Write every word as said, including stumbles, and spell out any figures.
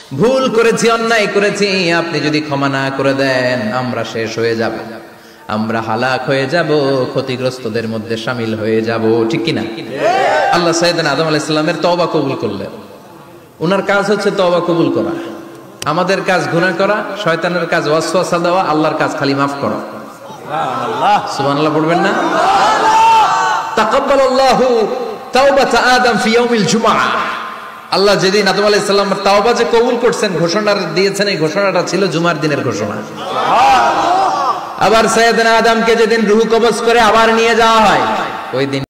ভুল করেছি, অন্যায় করেছি, আপনি যদি ক্ষমা না করে দেন আমরা শেষ হয়ে যাব, আমরা হালাক হয়ে যাব, ক্ষতিগ্রস্তদের মধ্যে শামিল হয়ে যাব, ঠিক কিনা? আল্লাহ সাইয়েদনা আদম আলাইহিস সালামের তওবা কবুল করলেন। ওনার কাজ হচ্ছে তওবা কবুল করা, আমাদের কাজ গুনাহ করা, শয়তানের কাজ ওয়াসওয়াসা দেওয়া, আল্লাহর কাজ খালি মাফ করা। সুবহানাল্লাহ, সুবহানাল্লাহ পড়বেন না? তাকাব্বালাল্লাহু তাওবাতা আদম ফি ইয়াউমিল জুমআহ। আল্লাহ যেদিন আদম আলাইহিস সালামের তাওবা যে কবুল করছেন, ঘোষণা দিয়েছেন, এই ঘোষণাটা ছিল জুমার দিনের ঘোষণা। আবার সাইয়েদনা আদমকে যেদিন রূহ কবজ করে আবার নিয়ে যাওয়া হয়, ওই দিন